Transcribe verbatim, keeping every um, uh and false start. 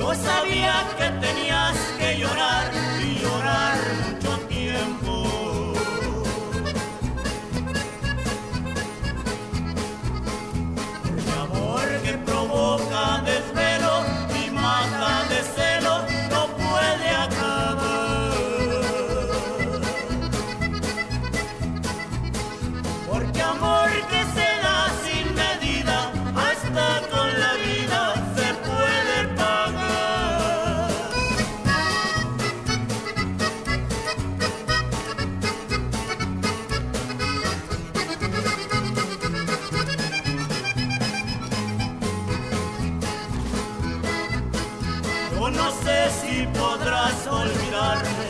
No sabía que tenías que llorar y llorar mucho tiempo. El amor que provoca desvelo y mata de celos no puede acabar. Porque amor que se da sin medida, hasta con la vida se puede pagar. Yo no sé si podrás olvidar